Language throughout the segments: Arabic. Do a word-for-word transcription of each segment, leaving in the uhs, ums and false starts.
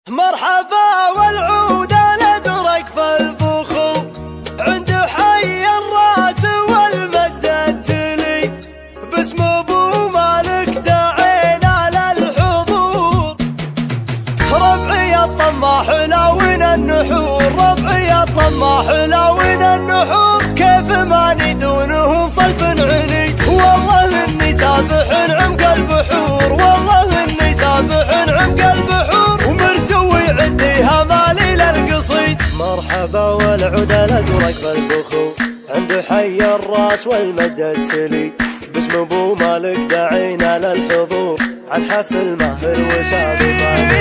مرحبا والعود الازرق في البخور عند حي الراس والمجد التلي باسم ابو مالك دعينا للحضور. ربعي الطماح لاون النحور ربعي الطماح لاون النحور كيف ما ندونهم صلف علي والله اني سابح عمق البحور والله اني سابح عمق البحور عديها مالي للقصيد. مرحبا والعود الازرق في البخور عند حي الراس والمجد التلي باسم ابو مالك دعينا للحضور عن حفل ماهر وسابق.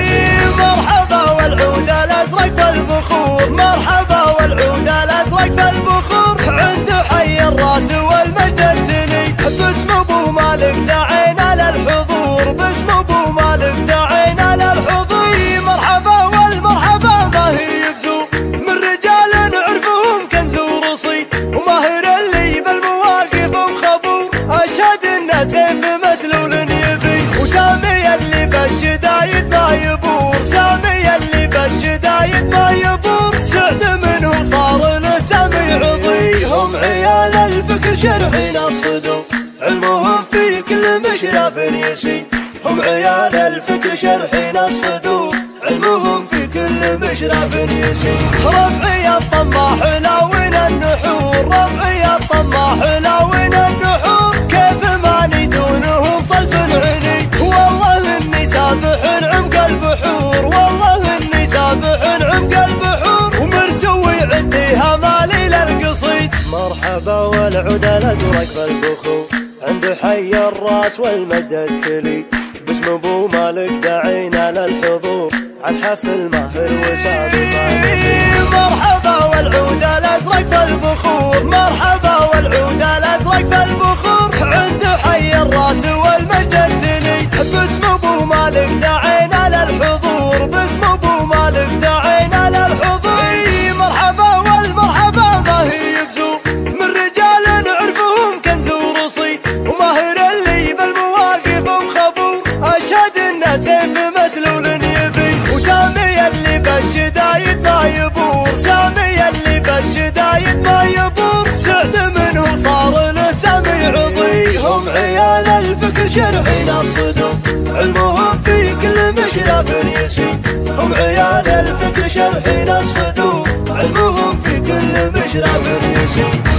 مرحبا والعود الازرق في البخور مرحبا والعود الازرق في البخور عند حي الراس والمجد التلي باسم ابو مالك دعينا للحضور باسم ابو مالك دعينا للحضور. مرحبا والمرحبا ما هي بزور من رجال نعرفهم كنز ورصيد وماهر اللي بالمواقف مخبور اشهد انه سيف مسلول يبي وسامي اللي بالشدايد ما يبور سامي اللي بالشدايد ما يبور سعد منه صار لسامي عضي. هم عيال الفكر شرحين الصدور علمهم في كل مشرف يسيد هم عيال الفكر شرحين الصدور علمهم في كل مشرف يسير. ربعي الطماح لاون النحور ربعي الطماح لاون النحور كيف ما ندونهم صلف علي والله اني سابح عمق البحور والله اني سابح عمق البحور ومرتوي عديها مالي للقصيد. مرحبا والعود الازرق في البخور عند حي الراس والمجد التلي باسم ابو مالك دعينا للحضور عن حفل ماهر وسابق. مرحبا والعود الازرق في البخور مرحبا والعود الازرق في البخور عند حي الراس والمجد التلي باسم ابو مالك دعينا للحضور باسم ابو مالك دعينا للحضور. مرحبا والمرحبا ما هي بزور من رجال نعرفهم كنز ورصيد وماهر اللي بالمواقف مخبور اشهد انه سيف مسلول يبي وسامي اللي بالشدايد ما يبور سامي اللي بالشدايد ما يبور سعد منه صار لسامي عضي. هم عيال الفكر شرحين الصدور علمهم في كل مشرف يسيد هم عيال الفكر شرحين الصدور علمهم في كل مشرف يسيد.